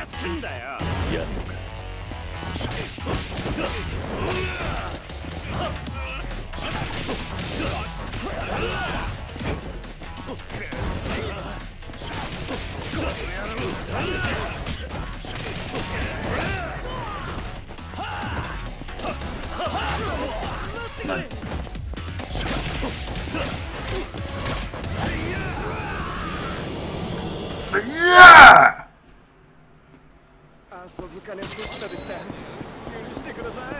がつくんだよ。 やんのか。何？ 谁呀？ 遊ぶ金欲しさでした。許してくださ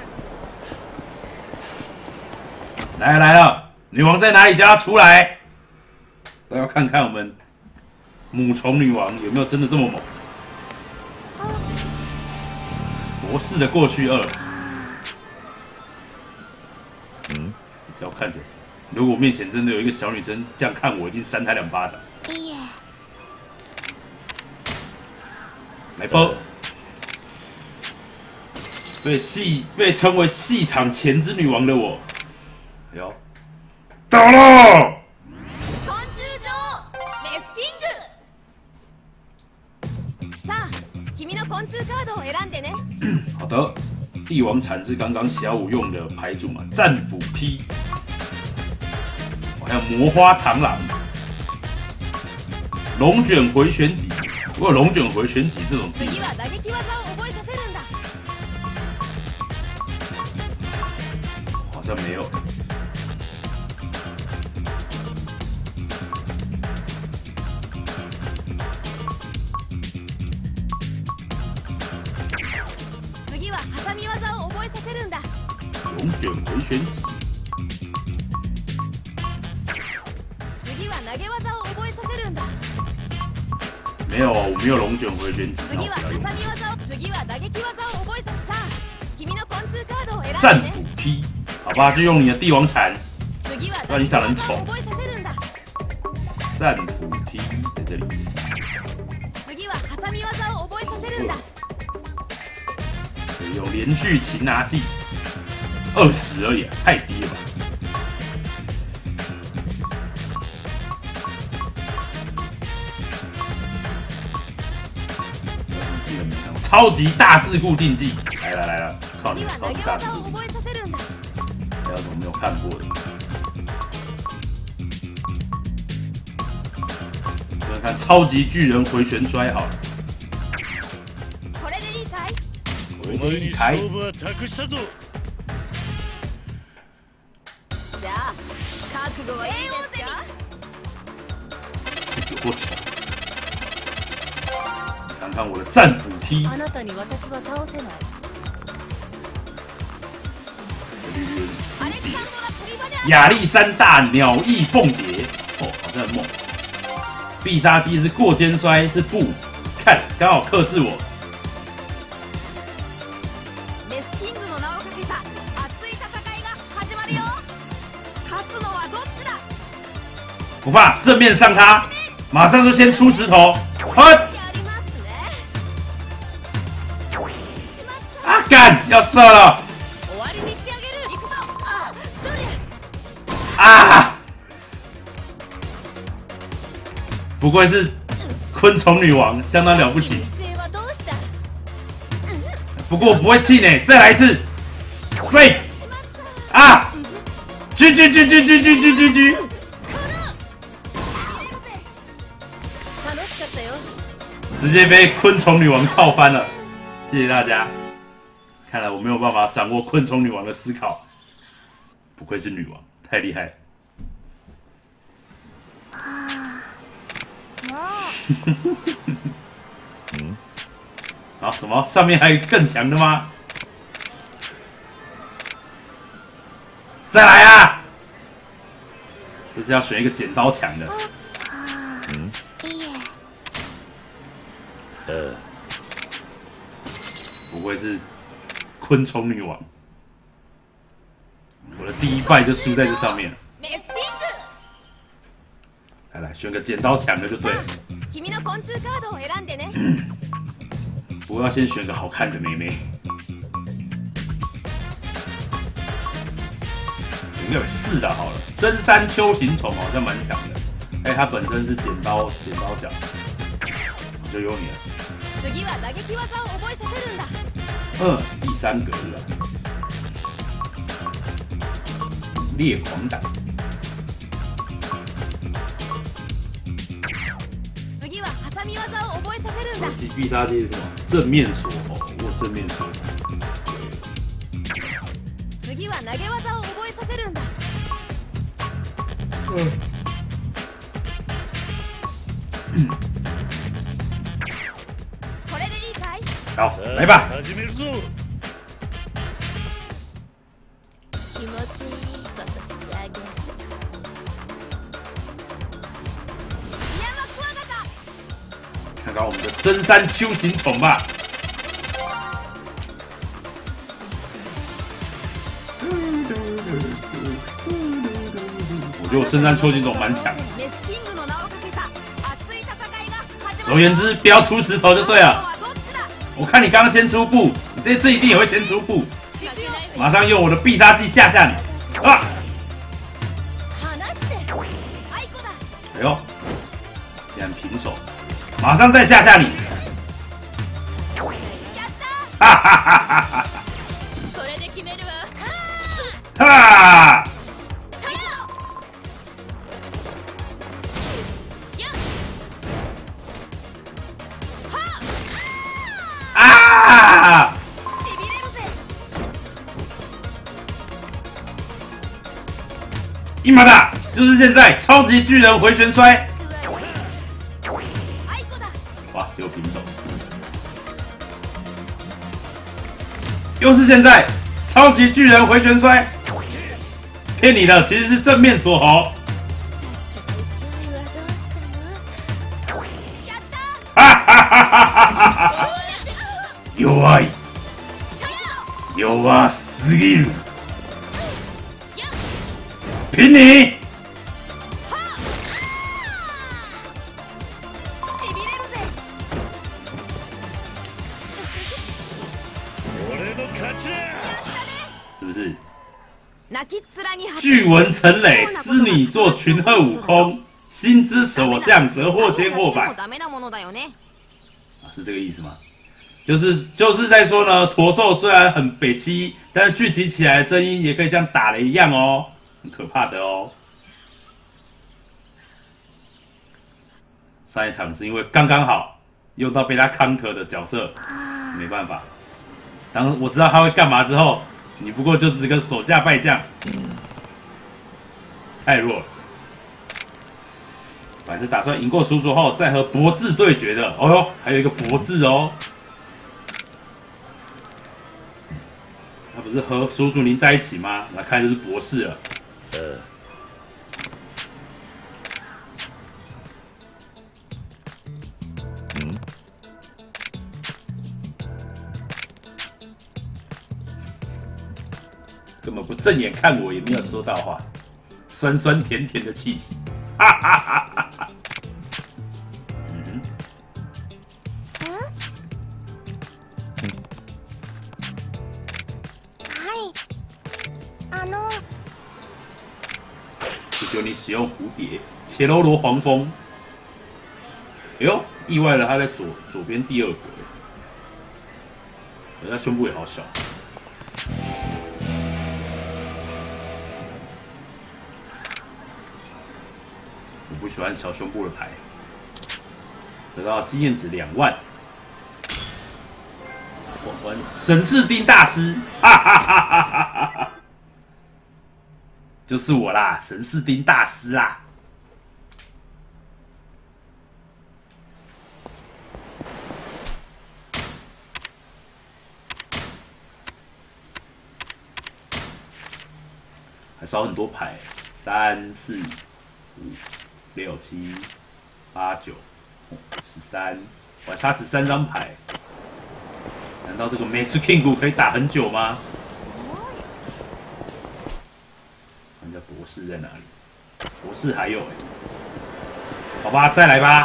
い。 来了，女王在哪里？叫她出来！都要看看我们母虫女王有没有真的这么猛。博士的过去2。你只要看着，如果我面前真的有一个小女生这样看我，一定扇她2巴掌。来吧，被称为戏场前之女王的我，哎呦，到了！ 昆虫女メスキング。さあ、君の昆虫カードを選んでね。 好的，帝王铲是刚刚小五用的牌组嘛，战斧 P， 还有魔花螳螂，龙卷回旋戟。不过龙卷回旋戟这种技能，好像没有。龙卷回旋戟。没有，我没有龙卷回旋戟。战斧 P， 好吧，就用你的帝王铲，不然你长得很丑。战斧 P 在这里。有连续擒拿技，20而已，太低了吧？超级大字固定技，来了，靠你超级大字固定技，还有什么没有看过的？看看超级巨人回旋摔好了。これでいいかい？我操！看看我的战斧 T。亚历山大鸟翼凤蝶，哦，好像很猛。必杀技是过肩摔，是不看，刚好克制我。不怕，正面上他，马上就先出石头，哼！啊，干，要射了！啊！不愧是昆虫女王，相当了不起。不过我不会气馁，再来一次，飞！啊！狙！直接被昆虫女王操翻了，谢谢大家。看来我没有办法掌握昆虫女王的思考，不愧是女王，太厉害了。啊什么？上面还有更强的吗？再来啊！这是要选一个剪刀强的。不愧是昆虫女王，我的第一败就输在这上面了。来，选个剪刀强的就对了。不过要先选个好看的妹妹。应该有4的好了。深山丘行虫好像蛮强的，它本身是剪刀脚，就有你了。 次は打撃技を覚えさせるんだ。 第3格了，烈狂党。 次は挟み技を覚えさせるんだ。 击必杀技是什么？正面锁哦，我正面锁。 次は投げ技を覚えさせるんだ。これでいいかい？ 好，来吧。 始めるぞ。 気持ちいいことしてあげる。山クワガタ。 看看我们的深山丘形虫吧。我觉得我深山丘形虫蛮强。 メスキングの名をかけた熱い戦いが始まる。 总而言之，不要出石头就对了。 はどっちだ？ 我看你刚刚先出布，你这次一定也会先出布。马上用我的必杀技吓吓你！啊！ 離して。アイコだ。 哎呦，竟然平手，马上再吓吓你！ やった哈哈哈哈哈！ ー。それで決めるわ。 哈！啊！ しびれるぜ。 今だ，就是现在！超级巨人回旋摔！ アイコだ。 哇，结果平手。又是现在！超级巨人回旋摔！骗你的，其实是正面锁喉。 やったー。 哈哈哈哈哈哈！弱い。弱すぎる。ピンに。 しびれるぜ。 俺の勝ちだ。 是不是？ 泣きっ面に恥巨文成磊，施你做群鹤悟空，心之所向，则或千或百。 ダメなものだよね。 是这个意思吗？就是在说呢，驼兽虽然很北七，但是聚集起来的声音也可以像打雷一样哦，很可怕的哦。上一场是因为刚刚好用到被他 counter 的角色，没办法。当我知道他会干嘛之后，你不过就只是个手下败将，太弱了。本来是打算赢过叔叔后再和博智对决的。哦哟，还有一个博智哦。他不是和叔叔您在一起吗？那看就是博士了。根本不正眼看我，也没有说到话，酸酸甜甜的气息。哈哈哈哈哈！求求你使用蝴蝶，切罗罗黄蜂。哎呦，意外了，他在左边第2格，他胸部也好小。我不喜欢小胸部的牌。得到经验值2万。我神士丁大师，哈哈哈哈哈哈！就是我啦，神士丁大师啦。还少很多牌，3、4、5、6、7、8、9、13，我还差13张牌。难道这个美式 King 可以打很久吗？人家博士在哪里？博士还有好吧，再来吧。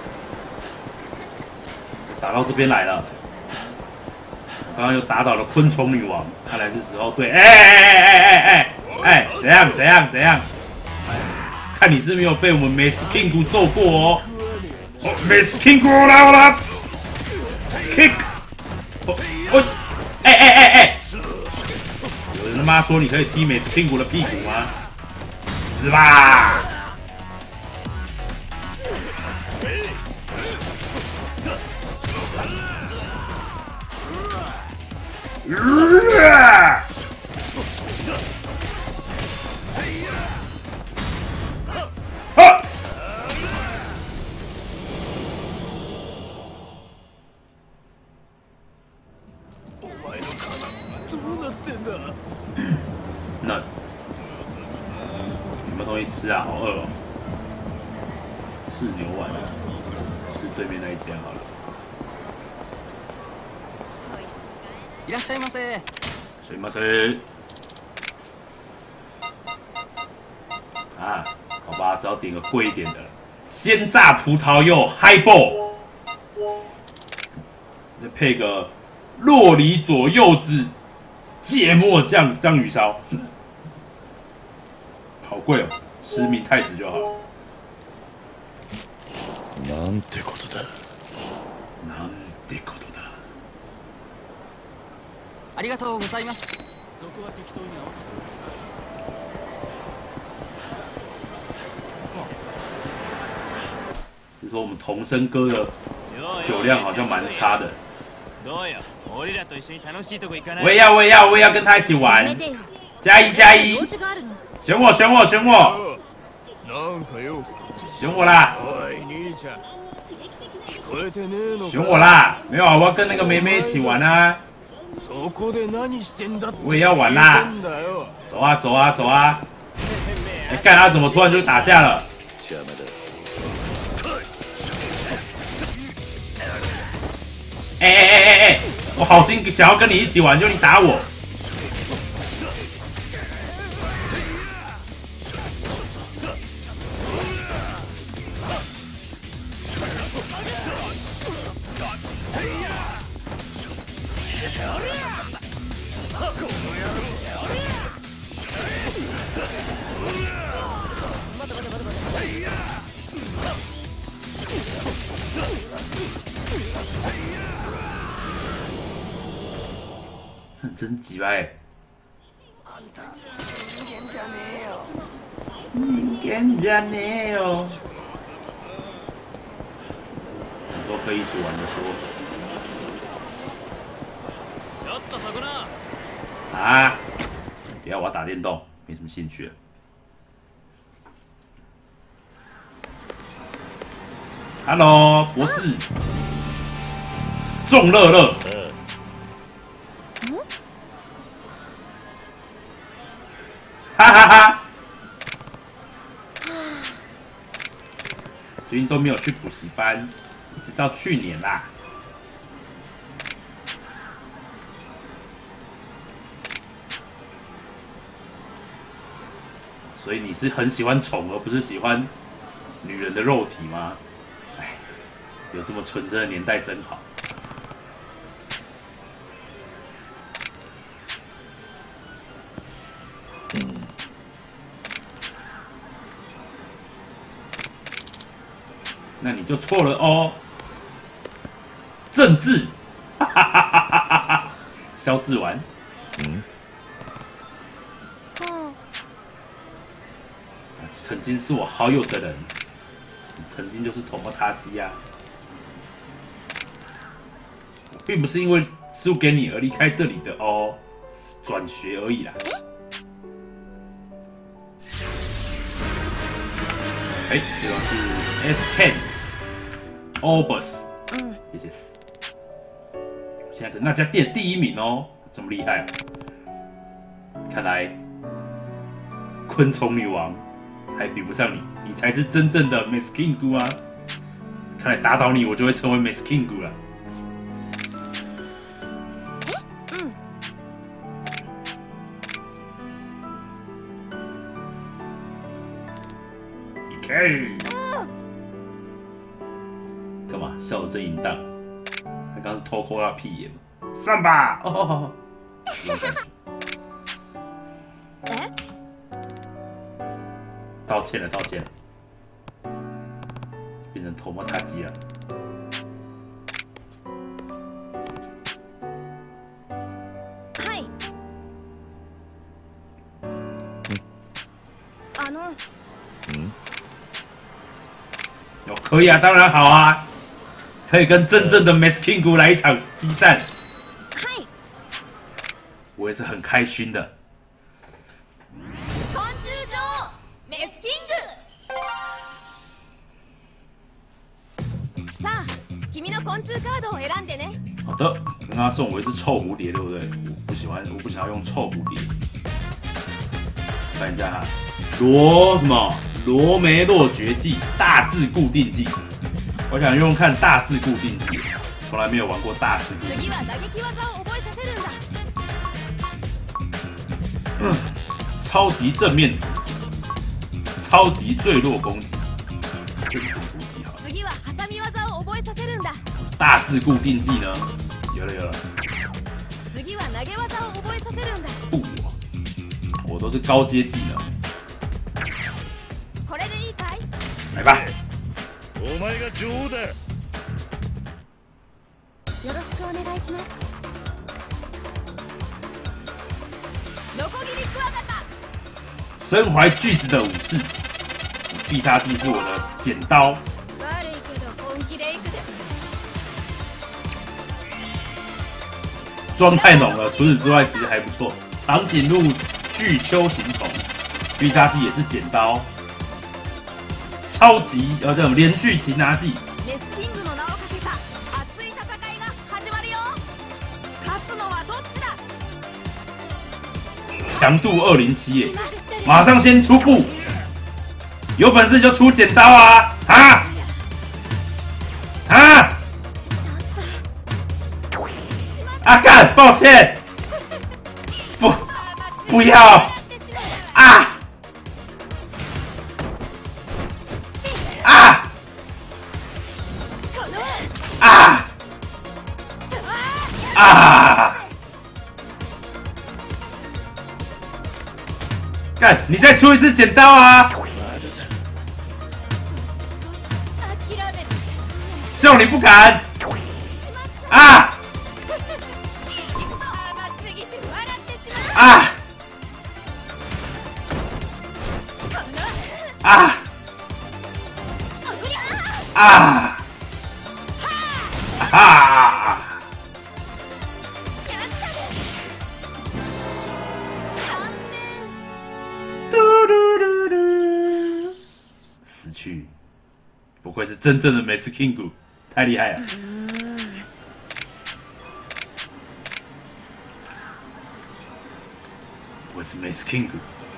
打到这边来了，我刚刚又打倒了昆虫女王，看来是时候对，怎样？看你是没有被我们美式 King 揍过哦。美式 King 来了。 妈说你可以踢美式屁股的屁股吗？死吧！ どうなってんだ？ 那有没有东西吃啊？好饿哦！吃牛丸，吃对面那一间好了。 いらっしゃいませ。 すいません。啊，好吧，只好点个贵一点的，鲜榨葡萄柚 Highball， 再配个洛梨佐柚子芥末酱章鱼烧，好贵哦，吃明太子就好了。 なんてことだ。 なんてことだ。 ありがとうございます。 そこは適当に合わせてください。 是说我们童声哥的酒量好像蛮差的。 どうよ、俺らと一緒に楽しいとこ行かない？ 我也要跟他一起玩。加一加一，选我选我选我なんかよ。 选我啦！ おい兄ちゃん、聞こえてねえのか？ 选我啦！没有啊，我要跟那个妹妹一起玩啊！ そこで何してんだって。 我也要玩啦！走啊走啊走啊！哎，干他怎么突然就打架了？ 邪魔だ。 哎！我好心想要跟你一起玩，就你打我。真鸡巴哎！人間じゃねえよ！人間じゃねえよ！很多可以一起玩的说。 ちょっとそこな！ 啊！等下我要打电动，没什么兴趣了。Hello， 博智，众乐乐。哈哈哈！最近都没有去补习班，一直到去年啦。所以你是很喜欢宠，而不是喜欢女人的肉体吗？哎，有这么纯真的年代真好。那你就错了哦。政治，哈哈哈哈哈哈！肖志完，曾经是我好友的人，曾经就是头目他鸡啊。我并不是因为输给你而离开这里的哦，转学而已啦。哎，这个是 S Kent Obus， 谢谢。现在可那家店第1名哦，这么厉害啊！看来昆虫女王还比不上你，你才是真正的 Miss Kingu 啊！看来打倒你，我就会成为 Miss Kingu 了。干嘛笑得真淫荡？他刚刚是偷抠他屁眼嘛？上吧！哦，这种感觉。道歉了，道歉了，变成头摸他鸡了。 はい。 可以啊，当然好啊，可以跟真正的 Mace King 来一场激战，我也是很开心的。 昆虫女メスキング。さあ、君の昆虫カードを選んでね。 好的，刚刚送我一只臭蝴蝶，对不对？我不想要用臭蝴蝶。看一下哈，罗梅洛绝技大字固定技，我想用用看大字固定技，从来没有玩过大字固定技。 次は打撃技を覚えさせるんだ。 超级正面突击，超级坠落攻击，正拳突击好了。 次は挟み技を覚えさせるんだ。 大字固定技呢？有了。 次は投げ技を覚えさせるんだ。 我都是高阶技能。 これでいいかい？ 来吧。 お前が女王だ。 よろしくお願いします。ノコギリクワガタ。 身怀锯子的武士，必杀技是我的剪刀。 悪いけど本気で行くで。 妆太浓了，除此之外其实还不错。长颈鹿巨丘行虫，必杀技也是剪刀。超级这种连续擒拿技。 メスキングの名をかけた熱い戦いが始まるよ。勝つのはどっちだ？ 强度207耶，马上先出布，有本事就出剪刀啊！啊干，抱歉，不要啊！干，你再出一次剪刀啊！秀你不敢啊！死去，不愧是真正的美式 King， 太厉害了！我是美式 King。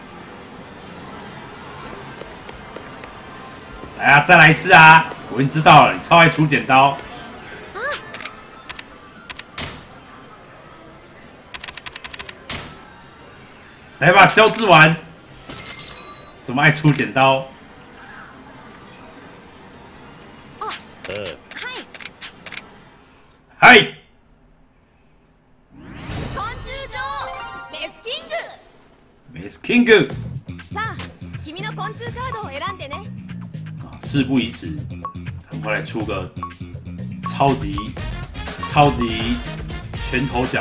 来啊，再来一次啊！我已经知道了，你超爱出剪刀。来吧，肖志完，怎么爱出剪刀？はい。 昆虫女メスキング。 メスキング。 さあ、君の昆虫カードを選んでね。 事不宜迟，赶快来出个超级拳头脚，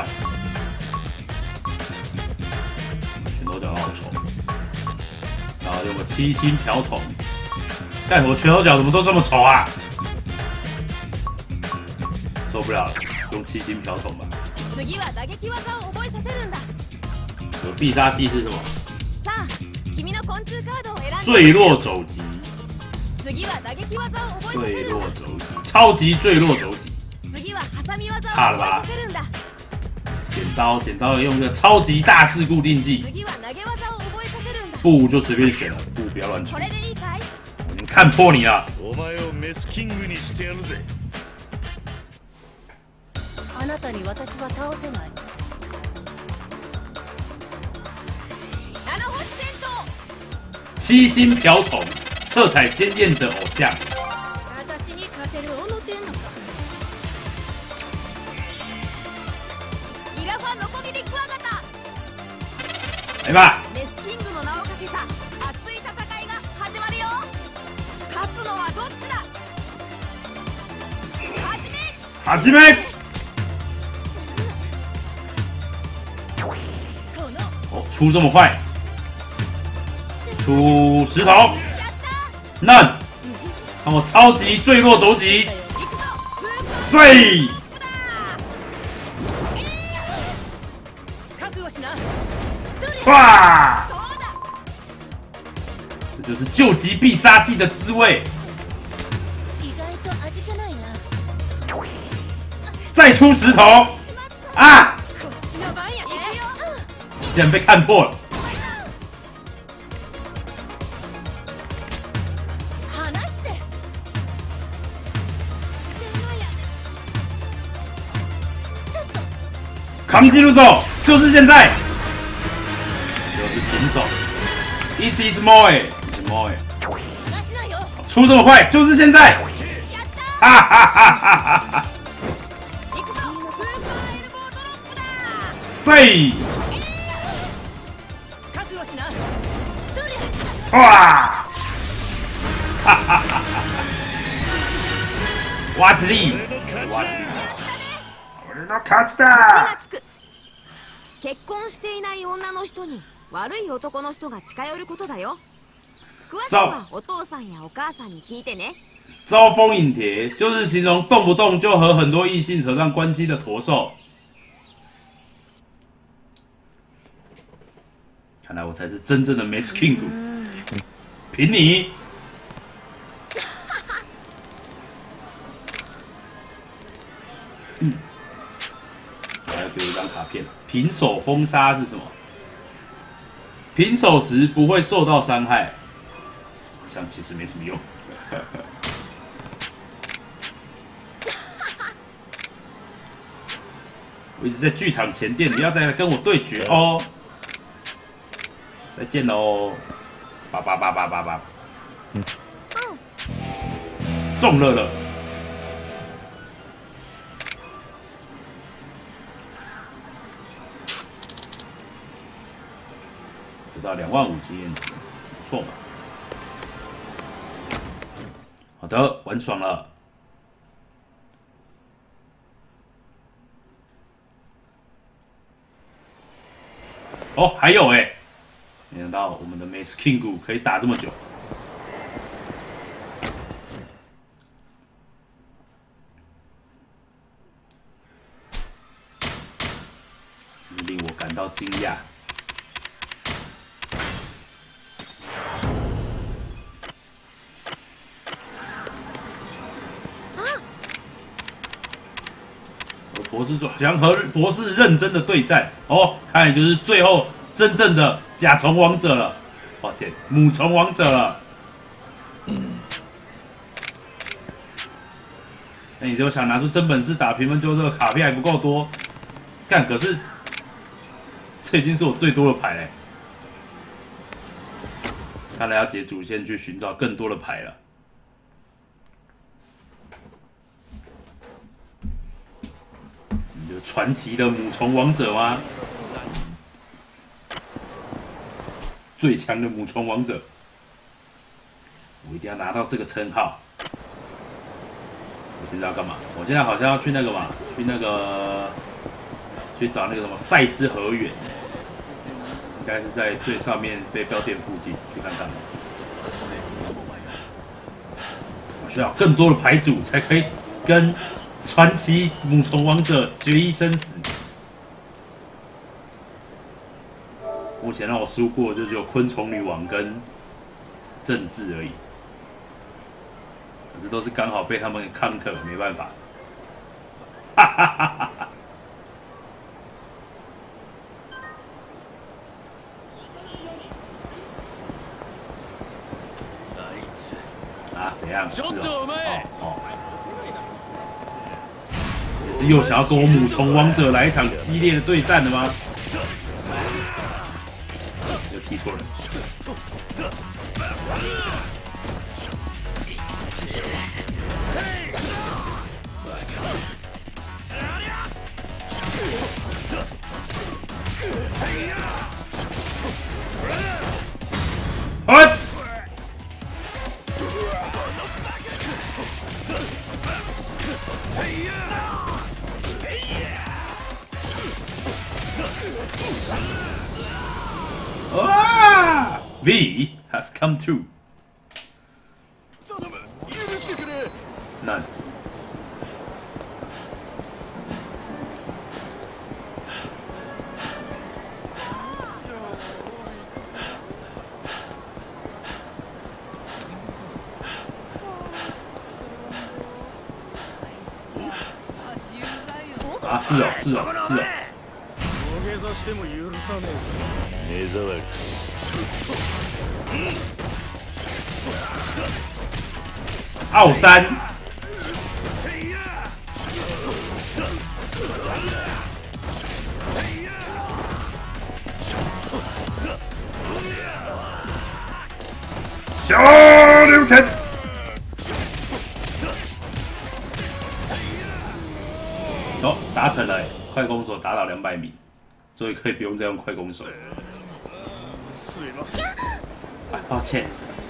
拳头脚好丑，然后用个七星瓢虫，干我拳头脚怎么都这么丑啊？受不了了，用七星瓢虫吧。 次は打撃技を覚えさせるんだ。 我必杀技是什么？ さあ、君の昆虫カードを選んで。 坠落肘击。 次は打撃技を覚えさせ坠るんだ。 落肘击，超级坠落肘击。 次は挟み技を覚えさせるんだ。 剪刀用个超级大字固定技。 次は投げ技を覚えさせるんだ。 不就随便选了，不要乱出こ。れでいいかい？ 我已经看破你了。 お前をメスキングにしてやるぜ。 あなたに私は倒せない。七星戦闘。 七星瓢虫，色彩鲜艳的偶像。 私に勝てる小野天のか。ギラファノコギリクワガタ。 来吧， メスキングの名をかけた熱い戦いが始まるよ。勝つのはどっちだ？ 始め！哦，出这么快，出石头，嫩， 看我超级坠落肘击，碎！哇！这就是救急必杀技的滋味。再出石头啊！竟然被看破了。扛记录走，就是现在，就是平手。It is more， 出这么快，就是现在！哈哈哈哈哈哈！塞！哇！哈哈哈哈！哇子力，哇子力！俺の勝ちだ。 結婚していない女の人に悪い男の人が近寄ることだよ。詳しくはお父さんやお母さんに聞いてね。 招蜂引蝶就是形容动不动就和很多异性扯上关系的驼兽。看来我才是真正的 Mace King， 凭你。还要给我一张卡片。平手封杀是什么？平手时不会受到伤害，好像其实没什么用。我一直在剧场前店，不要再来跟我对决哦！再见喽！叭叭叭叭叭叭！中乐乐。得到25000经验值，不错嘛。好的，玩爽了。哦，还有哎，没想到我们的 Mace King 可以打这么久。令我感到惊讶。博士想和博士认真的对战哦，看来就是最后真正的甲虫王者了。抱歉，母虫王者了。那你就想拿出真本事打评分，就这个卡片还不够多。干，可是这已经是我最多的牌嘞。看来要解主线去寻找更多的牌了。传奇的母虫王者吗？最强的母虫王者，我一定要拿到这个称号。我现在要干嘛？我现在好像要去那个嘛，去找那个什么赛之河原，应该是在最上面飞镖店附近去看看。我需要更多的牌组才可以跟传奇母虫王者决一生死。目前让我输过就只有昆虫女王跟政治而已，可是都是刚好被他们 counter， 没办法。哈哈哈哈哈！啊，怎样？是哦。是又想要跟我母虫王者来一场激烈的对战的吗？又踢错人。哎！V has come through。 啊，是哦，是哦，是哦。 土下座しても許さねえ。目障り。 奥山。小刘拳。哦，达成了，快攻手达到200米，终于可以不用再用快攻手。啊，抱歉。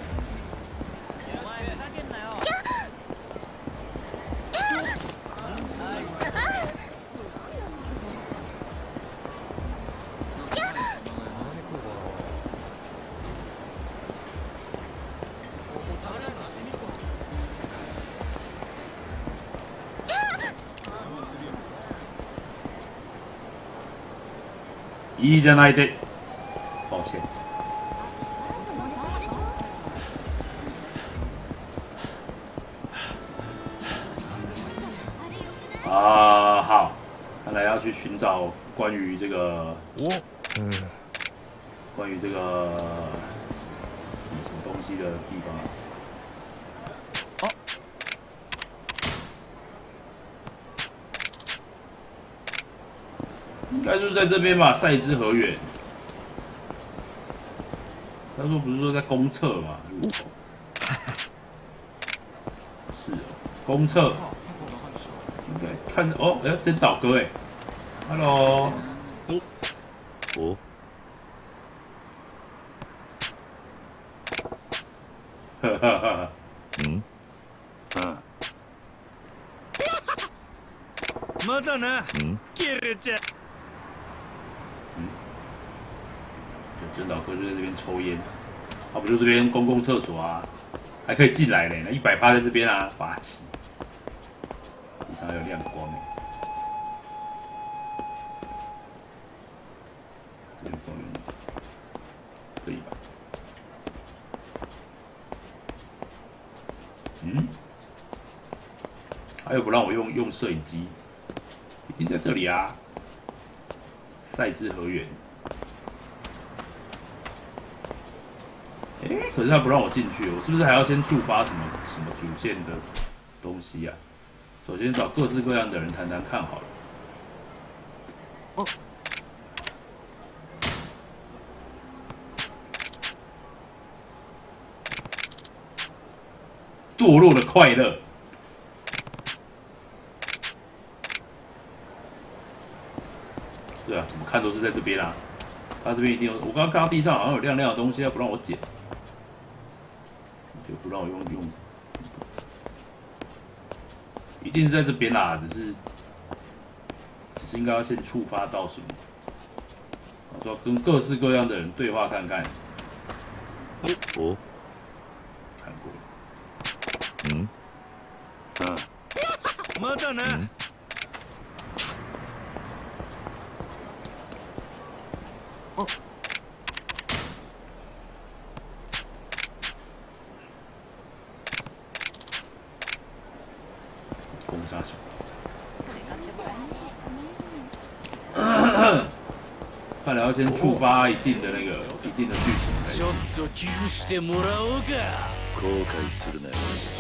いいじゃないで。抱歉。啊，好，看来要去寻找关于这个，关于这个什么东西的地方。应该就是在这边吧，赛之河原。他说不是说在公厕吗？是哦，公厕。应该看哦，哎，真岛哥哎 ，Hello。 哦。 哈哈哈。 嗯。啊。まだな。嗯。切れちゃ。真岛哥就在这边抽烟，啊，不就这边公共厕所啊，还可以进来嘞，那100%在这边啊，霸气。地上还有亮光哎，这边光源，这里吧。嗯，还有不让我用摄影机，一定在这里啊，赛之河原。哎，可是他不让我进去，我是不是还要先触发什么主线的东西啊？首先找各式各样的人谈谈看好了。哦，堕落的快乐。对啊，怎么看都是在这边啊。他这边一定有，我刚刚看到地上好像有亮亮的东西，他不让我捡。就不让我用，一定是在这边啦，只是应该要先触发到什么？我说跟各式各样的人对话看看。哦，看过了。嗯，啊，まだね。哦。攻杀手，看来要先触发一定的剧情。ちょっと寄付してもらおうか。後悔するな。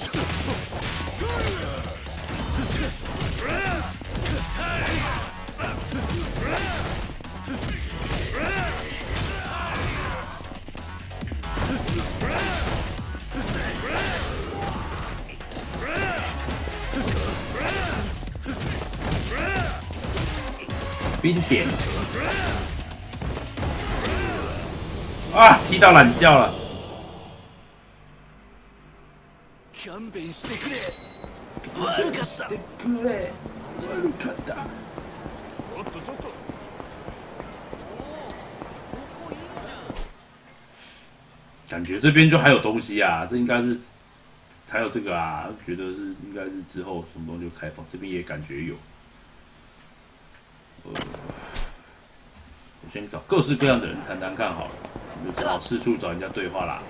冰点啊！踢到懒觉了。勘弁してくれ。悪かった。悪かった。ちょっとちょっと。感觉这边就还有东西啊，这应该是还有这个啊，觉得是应该是之后什么东西就开放，这边也感觉有。我先找各式各样的人谈谈看好了，我就只好四处找人家对话啦。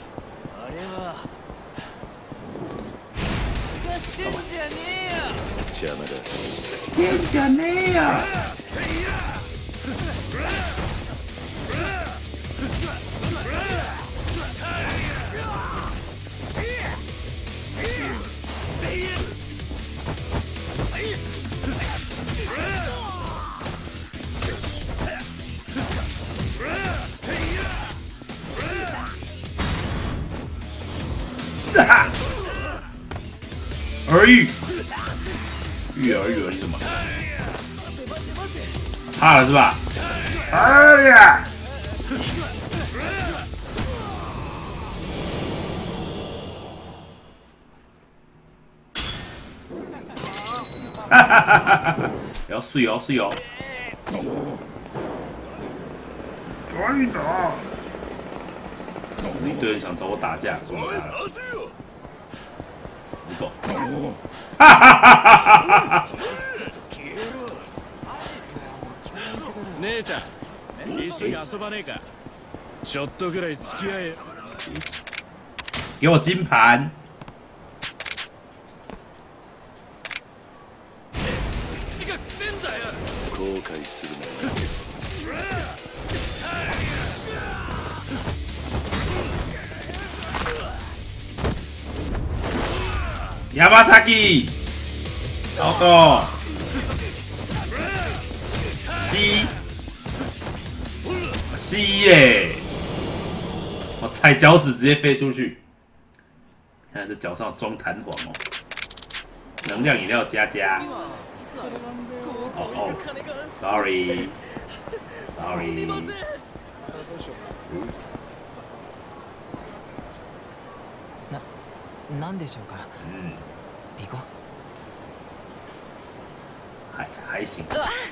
干嘛？ 邪魔だ。 変じゃねえよ。而已，育儿育儿，你怎么？怕了是吧？哎呀！哈哈哈哈！要睡哦，睡哦！赶紧打！一堆人想找我打架，怎么打了？死狗！哈哈哈哈哈！ 姉ちゃん、一緒に遊ばねえか。ちょっとぐらい付き合え。 给我金盘！ 口がくせんだよ。 後悔するな。 山崎，老豆，吸耶！我踩脚趾直接飞出去。看这脚上装弹簧哦，能量饮料加。哦 ，sorry。 なんでしょうか。ビコ。 还行。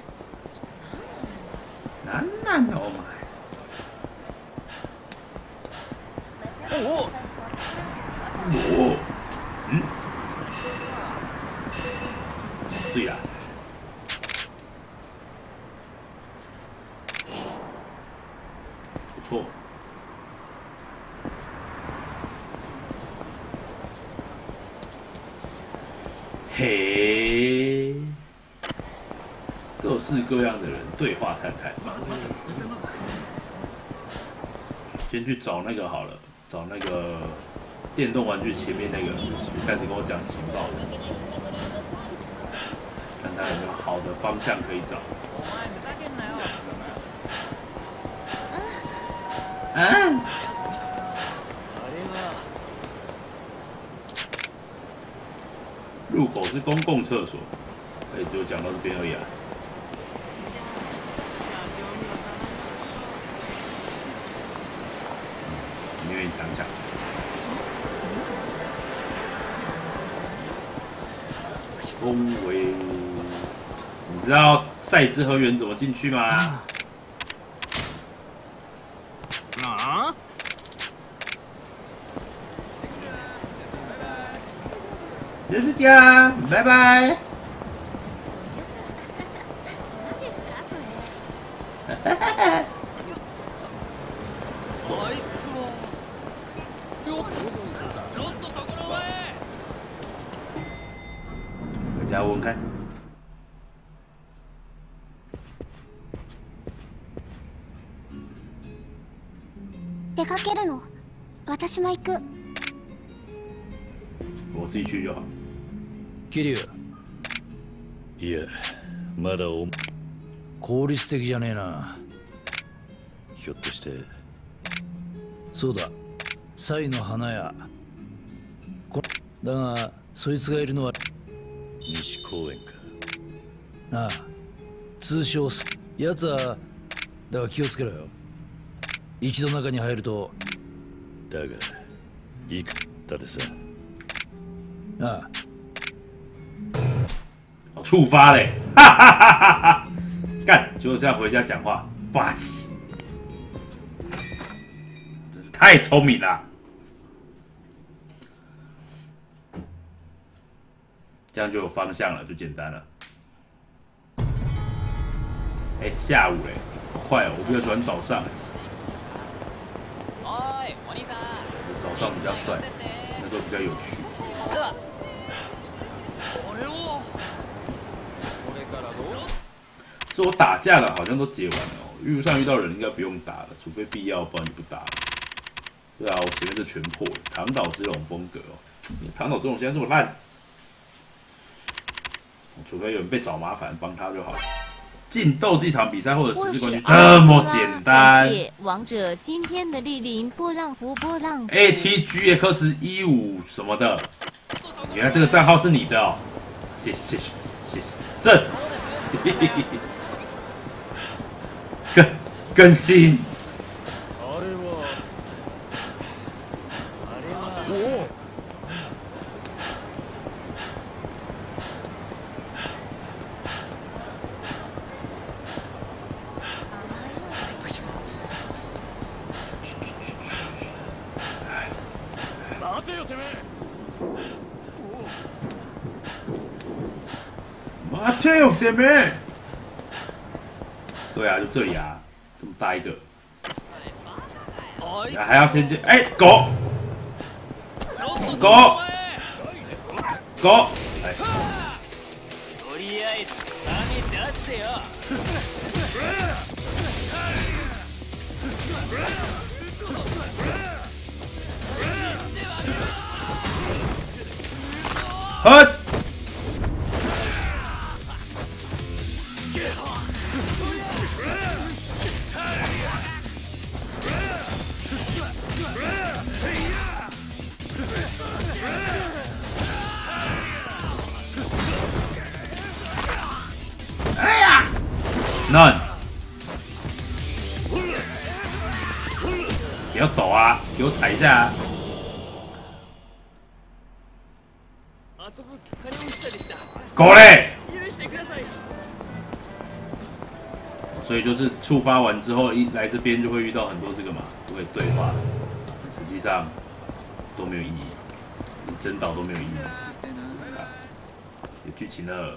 なんなんだお前。对啦。不错。嘿，各式各样的人对话看看。先去找那个好了，找那个电动玩具前面那个，开始跟我讲情报的，看他有没有好的方向可以找。入口是公共厕所，就讲到这边而已啊。你愿意讲讲？恭维，你知道赛之河原怎么进去吗？ あ？ 就是这样，拜拜。回家问问看。 出かけるの？私も行く。 我自己去就好。 桐生。 いや、まだ効率的じゃねえな。 ひょっとして。 そうだ、サイの花屋。だが、そいつがいるのは西公園か。 なあ、通称奴は、だが気をつけろよ。一度中に入ると。 だが、行くだでさ。 啊！ 触发嘞，哈哈哈哈哈！干，就是要回家讲话，霸气，真是太聪明了。这样就有方向了，就简单了。哎，下午嘞，好快哦！我比较喜欢早上。早上比较帅，那都比较有趣。 是我打架的，好像都解完了哦。遇上遇到人应该不用打了，除非必要，不然就不打了。对啊，我前面就全破了，唐岛之龙风格哦。唐岛之龙现在这么烂，除非有人被找麻烦，帮他就好。竞斗这场比赛或者实质冠军这么简单。 王者今天的莅临，波浪符波浪符 ATGX15什么的，原来这个账号是你的哦，谢谢。正，更新。马切有点没？对啊，就这里啊，这么大一个，还要先见，哎，狗，哎。哼！哎呀 ！None！ 不要抖啊，给我踩一下啊！狗嘞！所以就是触发完之后，一来这边就会遇到很多这个嘛，都可以对话，实际上都没有意义，真岛都没有意义。有剧情了。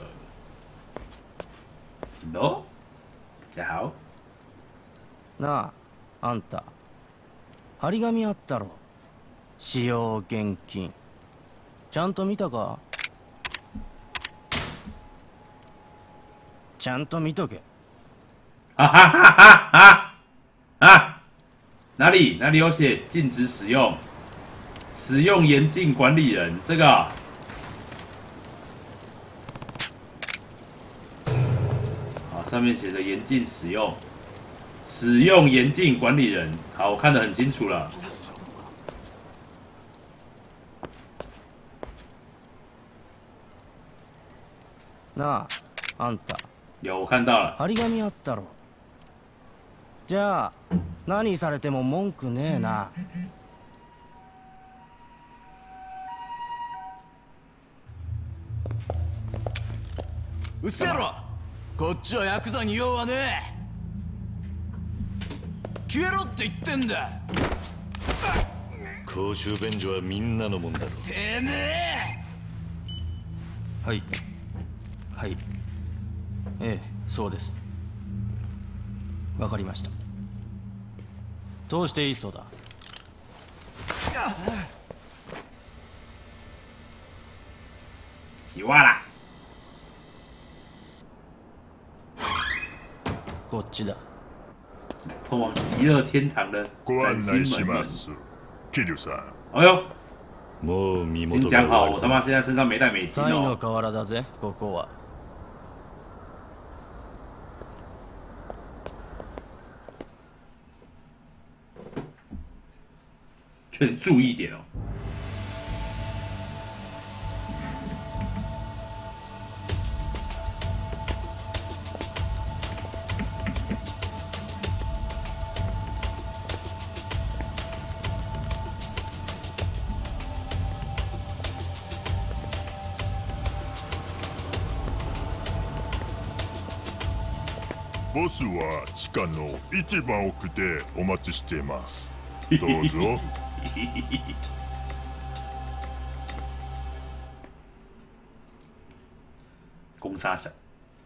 喏，大家好。 なあ、あんた、張り紙あったろ。使用現金。ちゃんと見たか？ちゃんと見とけ。 哈哈哈哈哈！啊，哪里有写禁止使用？使用严禁管理人这个、啊。啊，上面写着严禁使用，使用严禁管理人。好，我看得很清楚了。 なあ、あんた。 有，我看到了。 張り紙あったろ。じゃあ何されても文句ねえな。 うっせえろ。こっちはヤクザに用はねえ。消えろって言ってんだ。 公衆便所はみんなのもんだろ。 てめえ。はい。ええ、そうです。わかりました。どうしていいそうだ。 洗袜啦。 こっちだ。 通往极乐天堂的崭新门。哎呦！先讲好，我他妈现在身上没带美金哦。 の河原だぜ、ここは。 劝你注意一点哦。 ボスは地下の一番奥でお待ちしています。どうぞ。 攻杀小，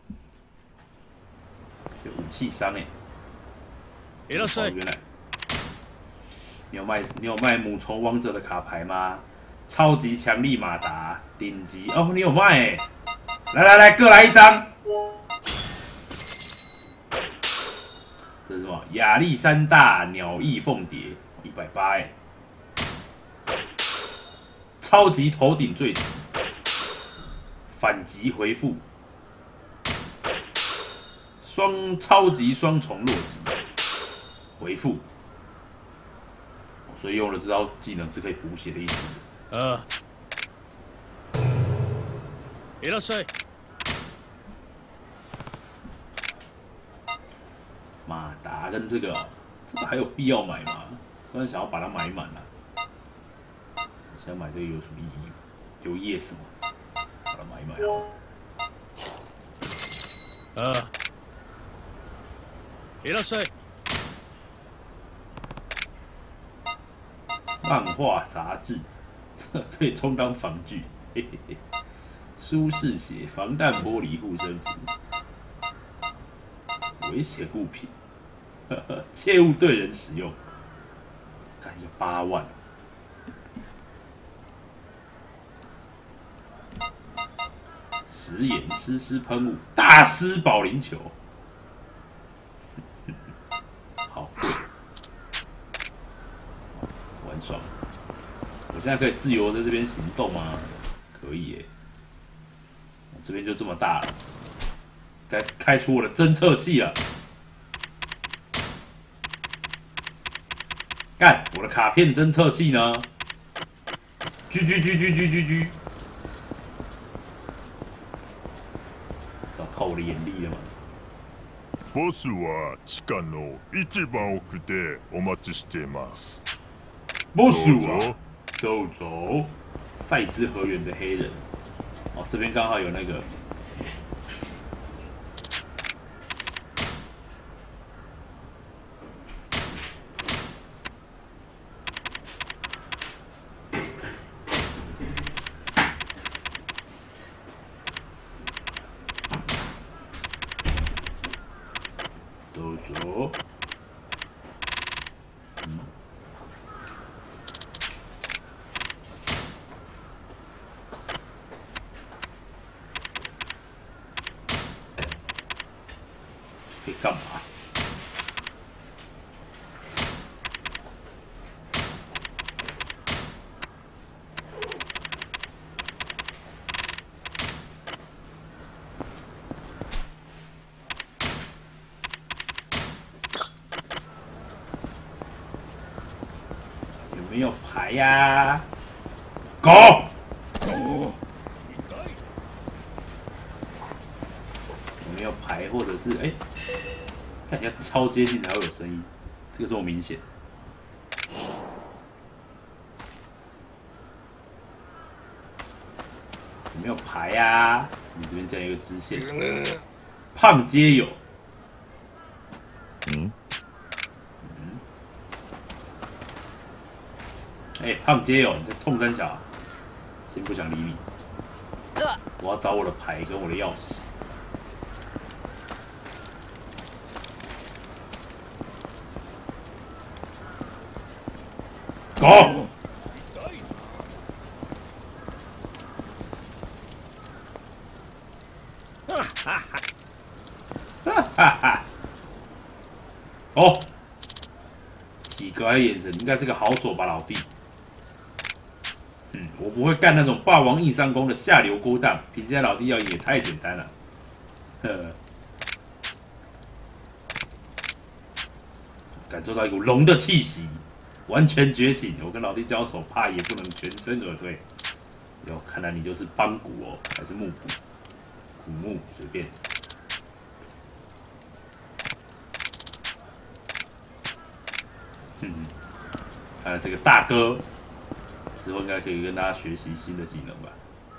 有武器商哎。 いらっしゃい。 原来你有卖母虫王者的卡牌吗？超级强力马达，顶级哦，你有卖哎。来，各来一张。 亚历山大鸟翼凤蝶180哎，超级头顶坠击，反击回复，超级双重落击回复，所以用了这招技能是可以补血的意思。 いらっしゃい。 马达跟这个还有必要买吗？虽然想要把它买满了，想买这个有什么意义？有 yes 吗？把它买一买啊！ いらっしゃい。 漫画杂志，这可以充当防具，嘿嘿嘿。舒适鞋、防弹玻璃护身符、危险物品，切勿对人使用。看有8万，食盐湿喷雾、大师保龄球，好贵，玩爽。我现在可以自由在这边行动吗？可以耶。这边就这么大了，该开出我的侦测器了。干，我的卡片侦测器呢？GG，要靠我的眼力了吗？ ボスは地下の一番奥でお待ちしています。 ボスは走走，赛之河原的黑人。哦，这边刚好有那个。走走。干嘛？有没有牌呀？狗！有没有牌，或者是哎？看起来超接近才会有声音，这个这么明显。有没有牌啊？你这边这样一个支线，胖街友。哎，胖街友，你在冲三小，先不想理你。我要找我的牌跟我的钥匙。狗！哦，体格还有眼神，应该是个好手吧，老弟。我不会干那种霸王硬上弓的下流勾当，评价老弟要赢也太简单了。感受到一股龙的气息。完全觉醒！我跟老弟交手，怕也不能全身而退。哟，看来你就是邦古哦，还是木古？古木随便。看来这个大哥之后应该可以跟大家学习新的技能吧。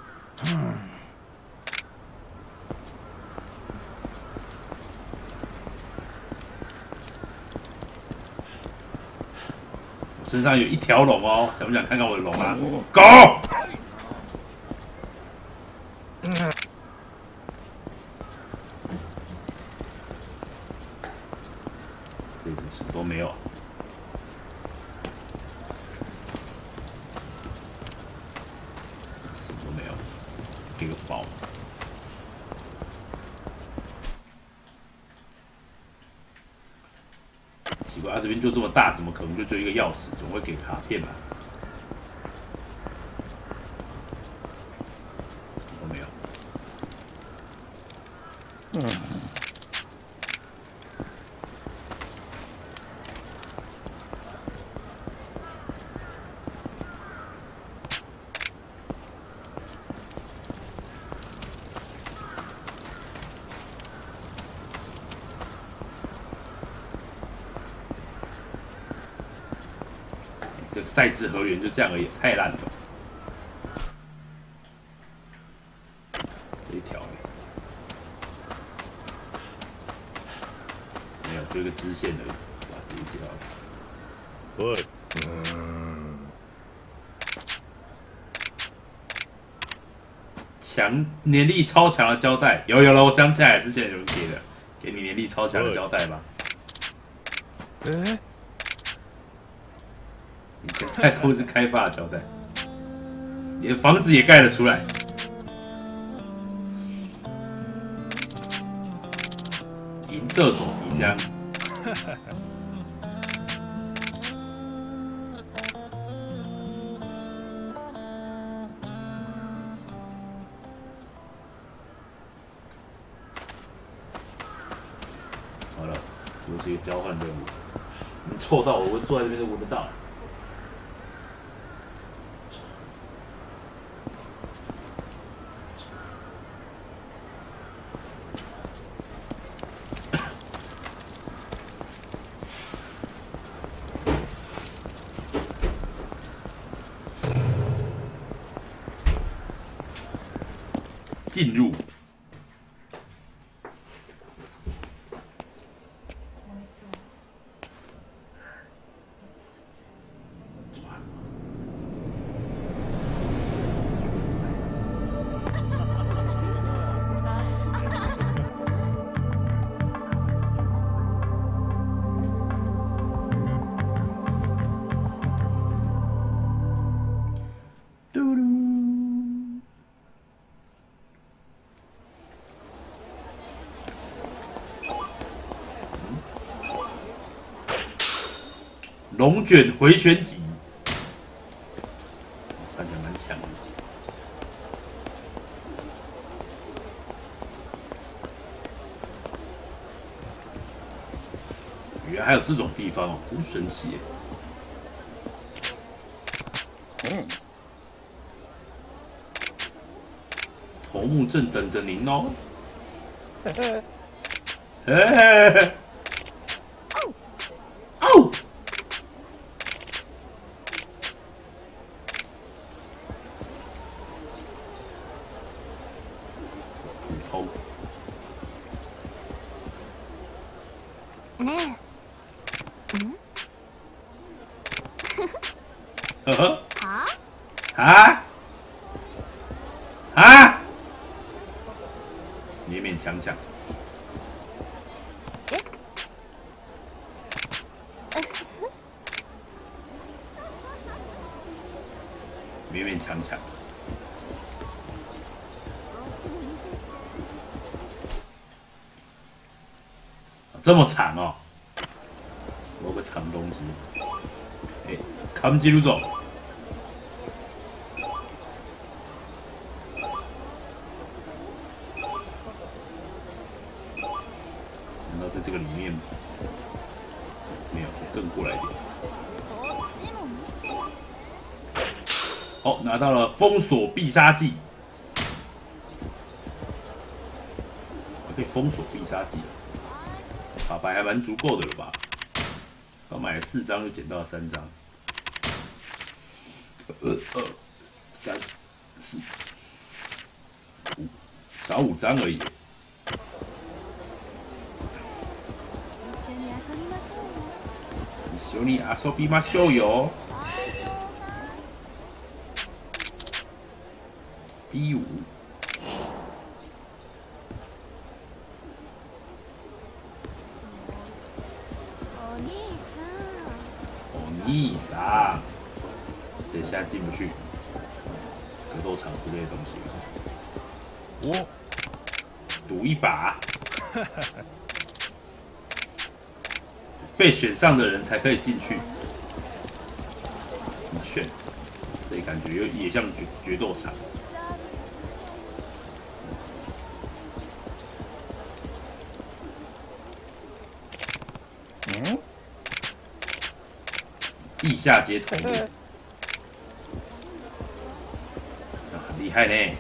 身上有一条龙哦，想不想看看我的龙啊？狗！这怎么什么都没有？什么都没有，给个包。 奇怪，这边就这么大，怎么可能就一个钥匙？总会给卡片吧？什么都没有。这个赛制河原就这样而已，太烂了。这一条没有，就一个支线而已，哇，这一条。 喂， 强年力超强的胶带，有了，我想起来之前有人给的，给你年力超强的胶带吧。以前太空是开发的胶带，连房子也盖得出来。银色手提箱。好了，又是一个交换任务。你凑到我坐在这边都闻得到。进入。龙卷回旋戟，看起来蛮强的。原来还有这种地方哦，真神奇耶！头目正等着您哦。哎！哦！ ねえ。は啊？ 啊？勉勉强强。勉勉强强。这么长哦，有个长东西。哎，看记录走。难道在这个里面没有？更过来一点。哦，拿到了封锁必杀技，我可以封锁必杀技了。卡牌还蛮足够的了吧？刚买了4张，就捡到了3张。2、3、4、5，少5张而已。一緒に遊びましょうよ。B5。兄さん，这现在进不去，格斗场之类的东西。我赌一把， 被选上的人才可以进去。怎么选？这感觉也像决斗场。地下街头，很厉害呢！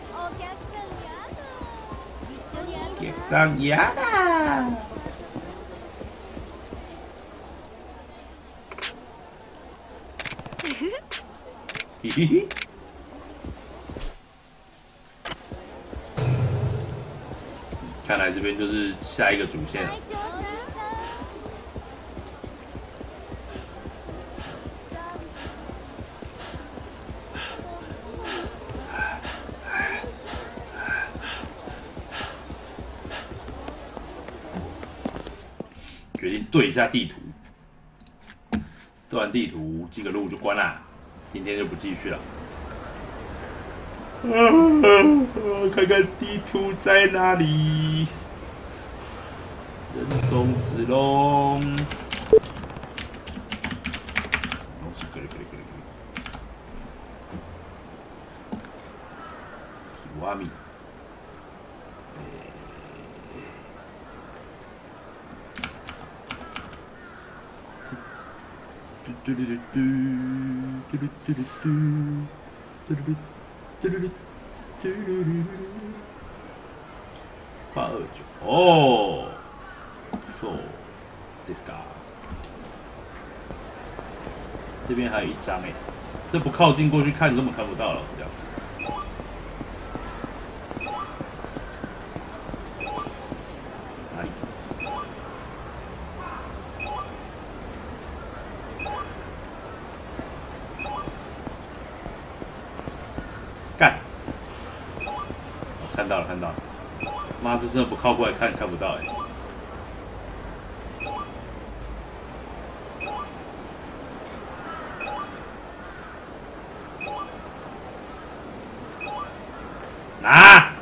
给上牙啦！嘿嘿嘿！看来这边就是下一个主线了。决定对一下地图，对完地图记个录就关啦，今天就不继续了。看看地图在哪里？人中之龙。皮瓦米。嘟嘟嘟嘟嘟嘟嘟嘟嘟嘟嘟嘟嘟嘟829哦，そうですか。这边还有一张哎，这不靠近过去看根本看不到了，是这样。哪里？干！看到了，看到了。妈，这真的不靠过来看不到哎。拿！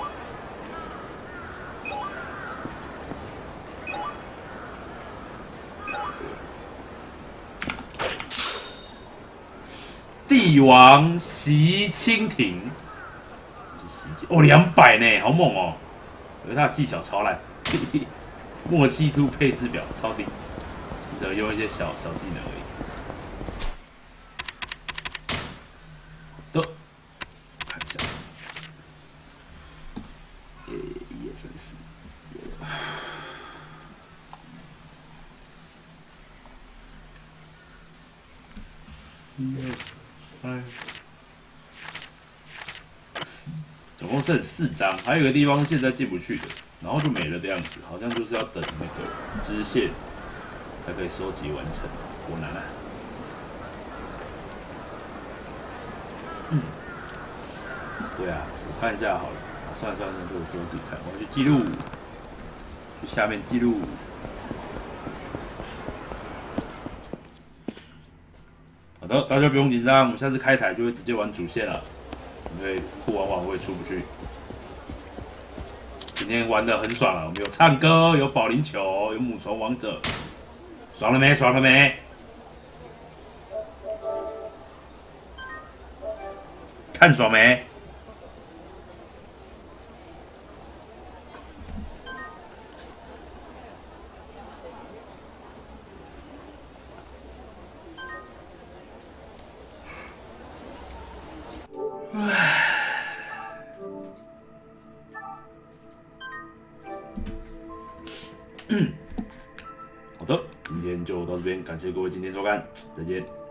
帝王袭蜻蜓，哦，200呢，好猛哦！可是他的技巧超烂，默契度配置表超低，只能用一些小技能而已。都看一下，1、2、3、4。总共剩4张，还有一个地方现在进不去的，然后就没了的样子，好像就是要等那个支线才可以收集完成，多难啊！对啊，我看一下好了，算了，就我自己看，我要去记录，去下面记录。好的，大家不用紧张，我们下次开台就会直接玩主线了。因为不玩我也出不去。今天玩的很爽啊，我们有唱歌，有保龄球，有母虫王者，爽了没？爽了没？看爽没？好的，今天就到这边，感谢各位今天收看，再见。